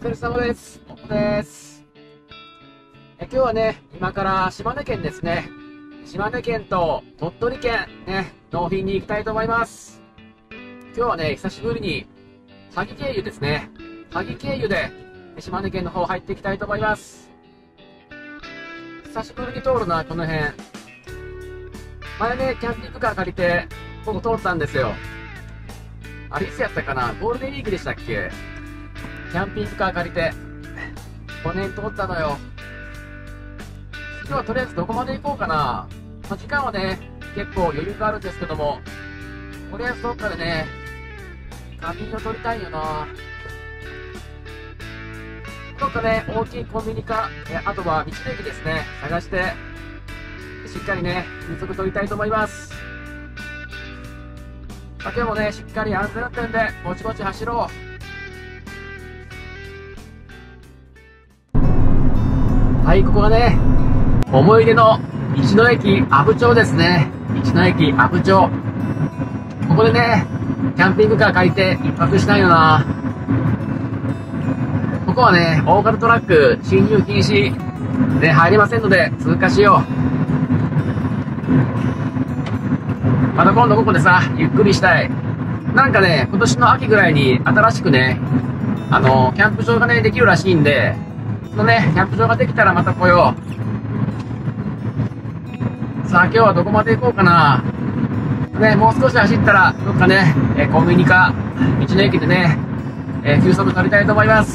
疲れ様です。お疲れです。今日はね、今から島根県ですね。島根県と鳥取県ね、納品に行きたいと思います。今日はね、久しぶりに萩経由ですね。萩経由で島根県の方入っていきたいと思います。久しぶりに通るな、この辺。前ね、キャンピングカー借りて、ここ通ったんですよ。あれいつやったかな、ゴールデンウィークでしたっけ。キャンピングカー借りて、この辺通ったのよ。今日はとりあえずどこまで行こうかな。まあ、時間はね、結構余裕があるんですけども、とりあえずどっかでね、仮眠を取りたいよな。どっかね、大きいコンビニか、あとは道の駅ですね、探して、しっかりね、休息取りたいと思います。まあ、今日もね、しっかり安全運転で、ぼちぼち走ろう。はい、ここがね、思い出の道の駅阿武町ですね。道の駅阿武町。ここでね、キャンピングカー借りて一泊したいよな。ここはね、大型トラック進入禁止で入れませんので通過しよう。また今度ここでさ、ゆっくりしたい。なんかね、今年の秋ぐらいに新しくね、キャンプ場がね、できるらしいんで、そのね、キャンプ場ができたらまた来よう。さあ、今日はどこまで行こうかな。ね、もう少し走ったら、どっかね、コンビニか、道の駅でね、休息取りたいと思います。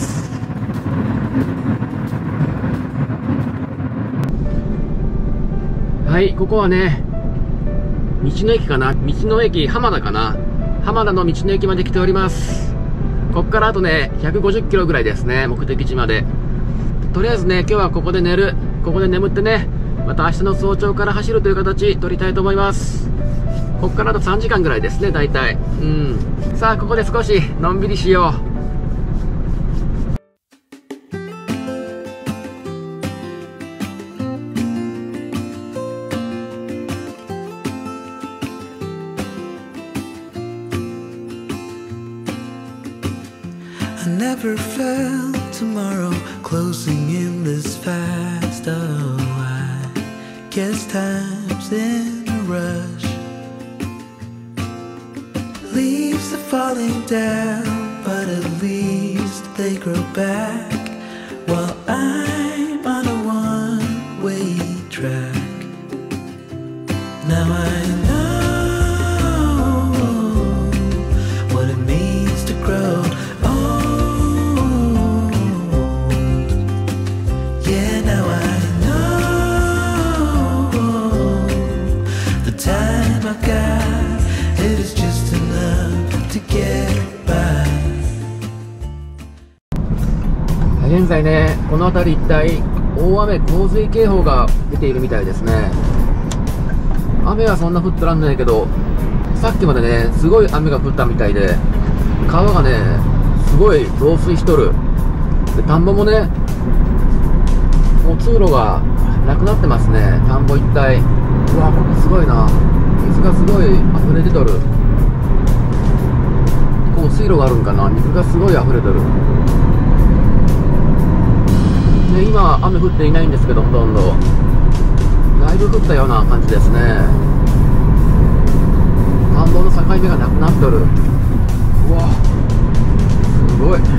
はい、ここはね、道の駅かな、道の駅浜田かな、浜田の道の駅まで来ております。こっからあとね、150キロぐらいですね、目的地まで。とりあえずね、今日はここで寝る。ここで眠ってね、また明日の早朝から走るという形取りたいと思います。こっからあと3時間ぐらいですね、大体。さあ、ここで少しのんびりしよう。 I never felt tomorrow closing in this fast. Oh, I guess time's in a rush. Leaves are falling down, but at least they grow back while I'm on a one-way track. Now I know what it means to grow. 現在ね、この辺り一帯大雨洪水警報が出ているみたいですね。雨はそんな降ってらんないけど、さっきまでね、すごい雨が降ったみたいで、川がね、すごい増水しとる。で、田んぼもね、もう通路がなくなってますね、田んぼ一帯。うわ、ここすごいな、水がすごい溢れ出とる。こう水路があるんかな、水がすごい溢れとる。で、今雨降っていないんですけど、ほとんどだいぶ降ったような感じですね。田んぼの境目がなくなっとる。うわ、すごい。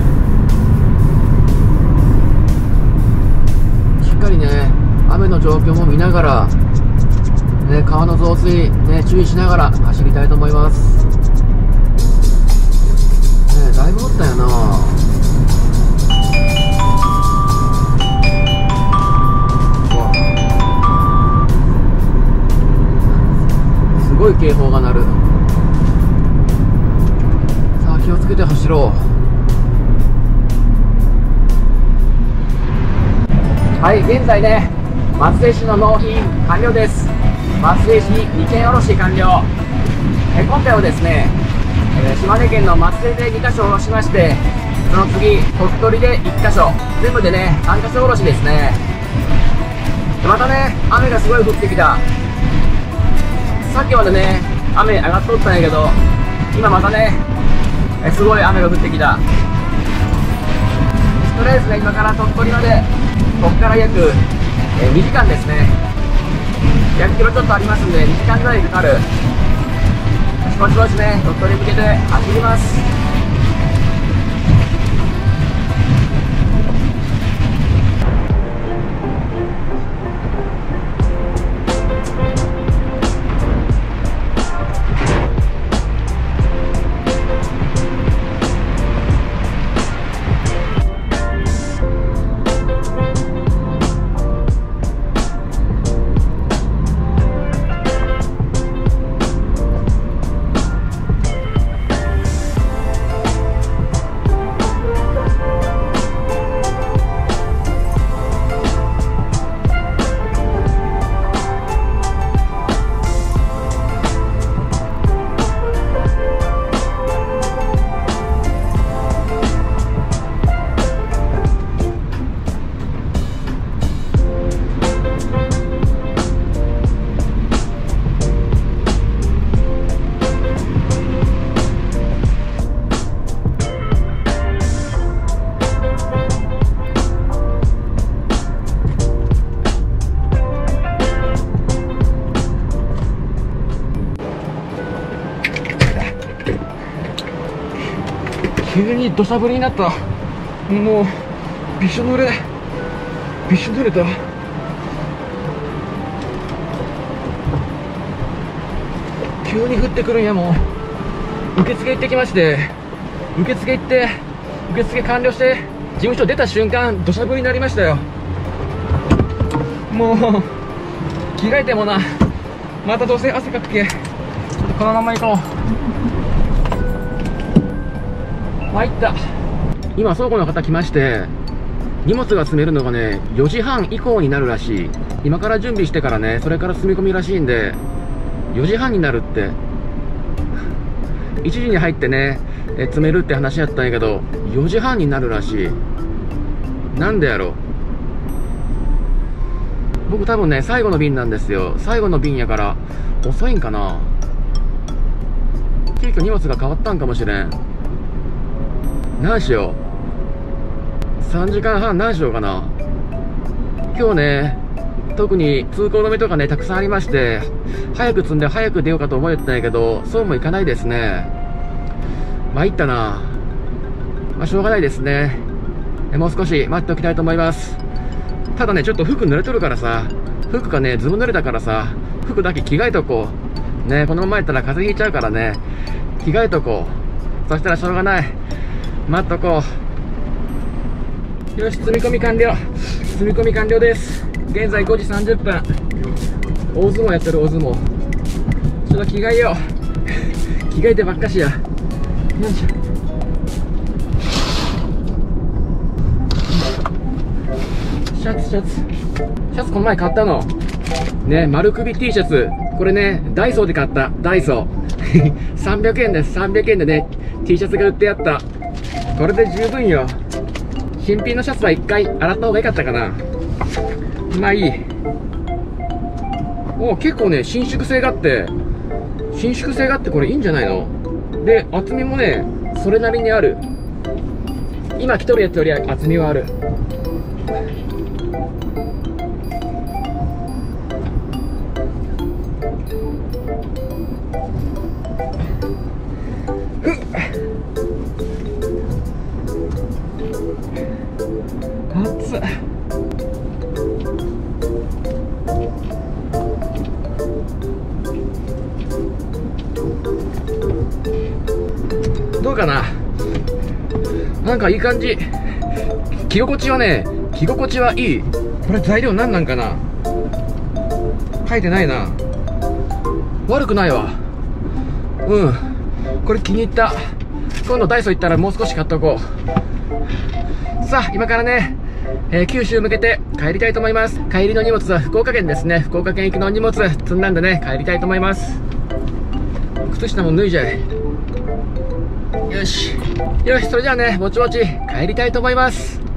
しっかりね、雨の状況も見ながら、ね、川の増水、ね、注意しながら走りたいと思います。ね、だいぶ降ったよな。すごい警報が鳴る。さあ、気をつけて走ろう。はい、現在ね、松江市の納品完了です。松江市2件卸完了。今回はですね、島根県の松江で2カ所卸しまして、その次鳥取で1カ所、全部でね3カ所卸ですね。またね、雨がすごい降ってきた。さっきまでね、雨上がっとったんやけど、今またね、すごい雨が降ってきた。しっとりあえずね、今から鳥取まで、ここから約、2時間ですね。100キロちょっとありますんで、2時間ぐらいかかる。ぼちぼちね、鳥取に向けて走ります。急に土砂降りになった。もうびしょ濡れた。急に降ってくるんや。もう受付行ってきまして、受付完了して事務所出た瞬間、土砂降りになりましたよ。もう着替えてもな、またどうせ汗かくけ、ちょっとこのまま行こう。参った。今倉庫の方来まして、荷物が積めるのがね4時半以降になるらしい。今から準備してからね、それから積み込みらしいんで4時半になるって。1時に入ってね積めるって話やったんやけど、4時半になるらしい。なんでやろ。僕多分ね最後の便なんですよ。最後の便やから遅いんかな。急遽荷物が変わったんかもしれん。何しよう。3時間半何しようかな。今日ね特に通行止めとかねたくさんありまして、早く積んで早く出ようかと思ってたんやけど、そうもいかないですね。参ったな。まあしょうがないですね。もう少し待っておきたいと思います。ただねちょっと服濡れとるからさ、服がねずぶ濡れだからさ、服だけ着替えとこうね。このままやったら風邪ひいちゃうからね、着替えとこう。そしたらしょうがない、待っとこう。よし、積み込み完了。積み込み完了です。現在5時30分。大相撲やってる。大相撲ちょっと着替えよう。着替えてばっかしや。よいしょ。シャツこの前買ったのね、丸首 T シャツ。これねダイソーで買った。ダイソー300円です。300円でね T シャツが売ってあった。これで十分よ。新品のシャツは一回洗った方が良かったかな。まあいい。お、結構ね伸縮性があってこれいいんじゃないの。で厚みもねそれなりにある。今着とるやつより厚みはある。暑っ。どうかな。なんかいい感じ。着心地はいい。これ材料何なんかな、書いてないな。悪くないわ。これ気に入った。今度ダイソー行ったらもう少し買っとこう。さあ今からね、九州向けて帰りたいと思います。帰りの荷物は福岡県ですね。福岡県行きの荷物積んだんでね帰りたいと思います。靴下も脱いじゃえ。よし、それじゃあねぼちぼち帰りたいと思います。